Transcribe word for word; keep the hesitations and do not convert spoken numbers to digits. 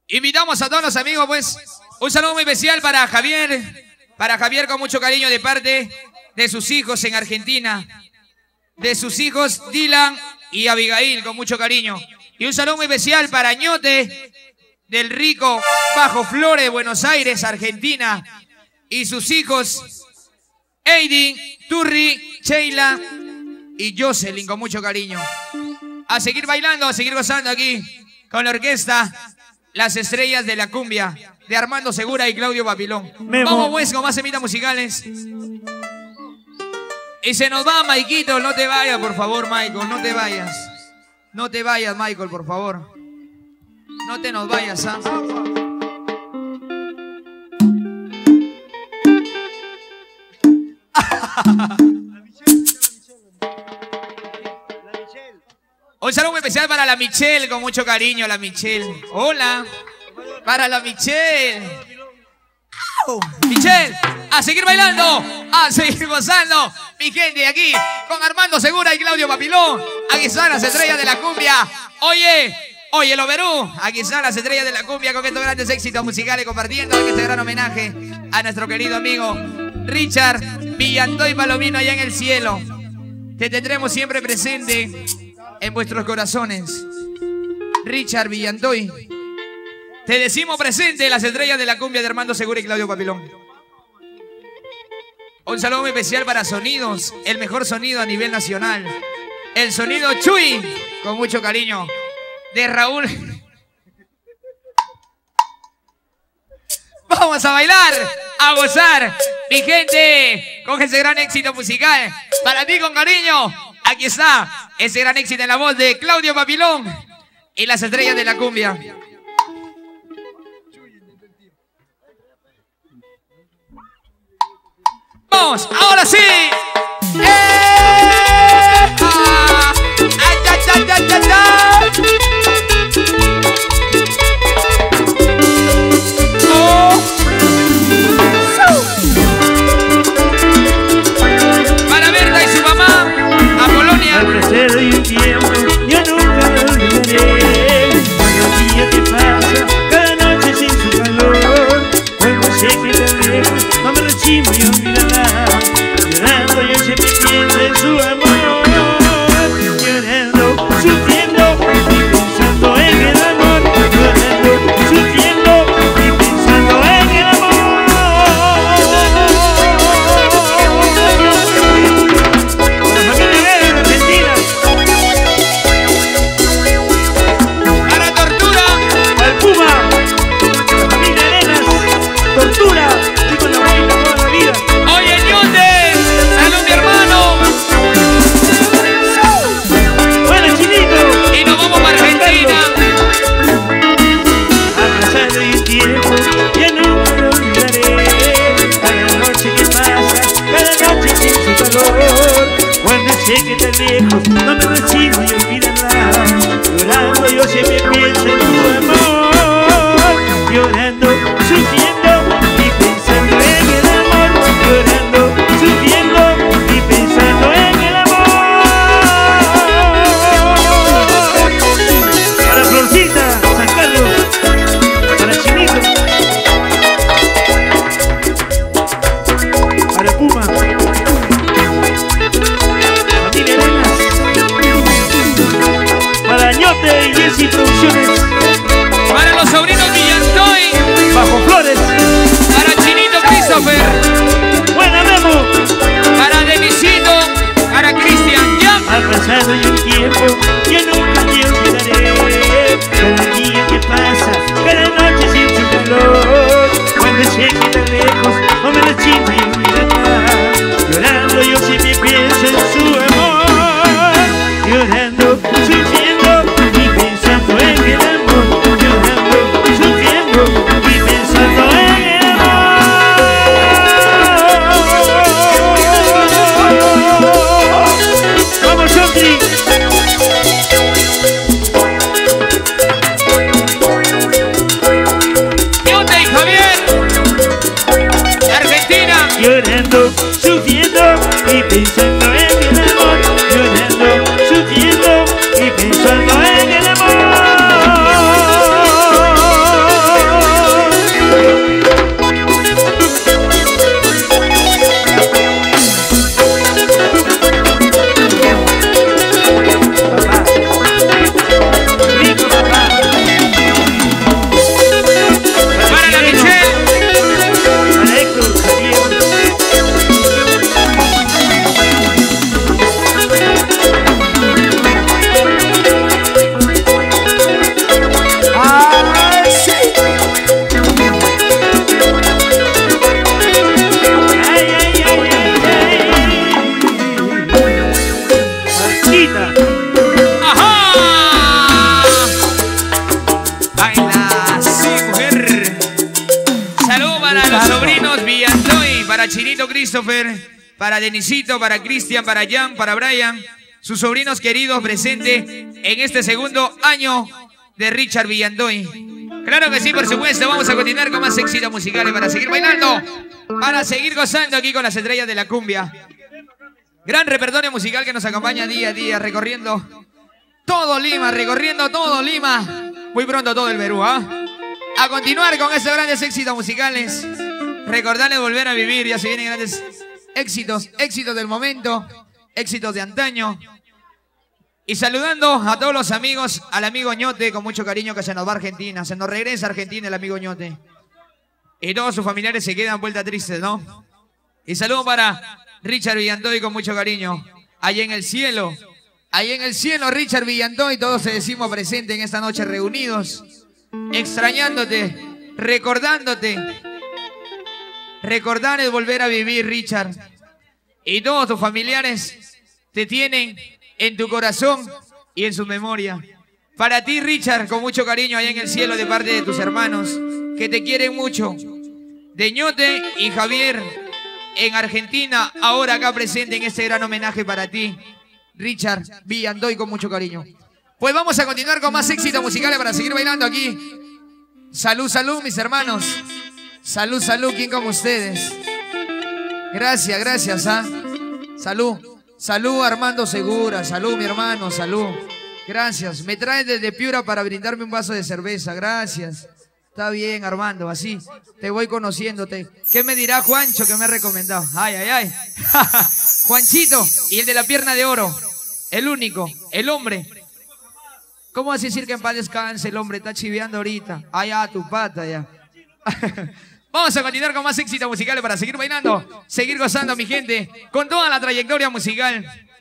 Invitamos a todos los amigos, pues. Un saludo muy especial para Javier. Para Javier con mucho cariño de parte de sus hijos en Argentina. De sus hijos Dylan y Abigail con mucho cariño. Y un saludo muy especial para Ñote del rico Bajo Flores, Buenos Aires, Argentina. Y sus hijos Aidin, Turri, Sheila y Jocelyn con mucho cariño. A seguir bailando, a seguir gozando aquí con la orquesta Las Estrellas de la Cumbia de Armando Segura y Claudio Papilón. Memo. Vamos pues con más semitas musicales. Y se nos va, Maikito, no te vayas, por favor, Michael, no te vayas. No te vayas, Michael, por favor. No te nos vayas, ¿ah? Un saludo muy especial para la Michelle, con mucho cariño, la Michelle. Hola. Para la Michelle. ¡Au! Michelle, a seguir bailando, a seguir gozando. Mi gente, aquí con Armando Segura y Claudio Papilón. Aquí están las estrellas de la cumbia. Oye, oye, lo verú. Aquí están las estrellas de la cumbia con estos grandes éxitos musicales, compartiendo este gran homenaje a nuestro querido amigo Richard Villantoy Palomino allá en el cielo. Te tendremos siempre presente en vuestros corazones. Richard Villantoy, te decimos presente las estrellas de la cumbia de Armando Segura y Claudio Papilón. Un saludo muy especial para Sonidos, el mejor sonido a nivel nacional. El sonido Chuy, con mucho cariño, de Raúl. Vamos a bailar, a gozar, mi gente, con ese gran éxito musical. Para ti con cariño, aquí está ese gran éxito en la voz de Claudio Papilón y las estrellas de la cumbia. Vamos, ahora sí. ¡Eh! ¡Ah! ¡Ay, ay, ay, ay, ay, ay! ¡Oh! Para Berta y su mamá, a Polonia. Al placer de un tiempo, yo nunca lo olvidaré. Cada día que pasa, cada noche sin su calor. Vuelvo sé que te dejo, no me rechimo y olvidará. Llorando y para Chinito Christopher, para Denisito, para Cristian, para Jan, para Brian, sus sobrinos queridos presentes en este segundo año de Richard Villandoy. Claro que sí, por supuesto. Vamos a continuar con más éxitos musicales para seguir bailando, para seguir gozando aquí con las estrellas de la cumbia. Gran repertorio musical que nos acompaña día a día, recorriendo todo Lima, recorriendo todo Lima. Muy pronto todo el Perú, ¿ah? A continuar con estos grandes éxitos musicales. Recordarles volver a vivir, ya se vienen grandes éxitos, éxitos del momento, éxitos de antaño. Y saludando a todos los amigos, al amigo Ñote, con mucho cariño, que se nos va a Argentina. Se nos regresa a Argentina el amigo Ñote. Y todos sus familiares se quedan vuelta tristes, ¿no? Y saludo para Richard Villandoy con mucho cariño. Allá en el cielo, allá en el cielo, Richard Villandoy, todos se decimos presente en esta noche reunidos. Extrañándote, recordándote. Recordar es volver a vivir, Richard. Y todos tus familiares te tienen en tu corazón y en su memoria. Para ti, Richard, con mucho cariño allá en el cielo de parte de tus hermanos, que te quieren mucho. De Ñote y Javier en Argentina, ahora acá presente en este gran homenaje para ti, Richard Villandoy, con mucho cariño. Pues vamos a continuar con más éxitos musicales para seguir bailando aquí. Salud, salud, mis hermanos. Salud, salud, ¿quién como ustedes? Gracias, gracias, ¿ah? Salud. Salud, Armando Segura. Salud, mi hermano, salud. Gracias. Me traes desde Piura para brindarme un vaso de cerveza. Gracias. Está bien, Armando, así te voy conociéndote. ¿Qué me dirá Juancho que me ha recomendado? Ay, ay, ay. Juanchito, y el de la pierna de oro. El único, el hombre. ¿Cómo vas a decir que en paz descanse el hombre? Está chiveando ahorita. Ay, ah, tu pata ya. Vamos a continuar con más éxitos musicales para seguir bailando, seguir gozando, mi gente, con toda la trayectoria musical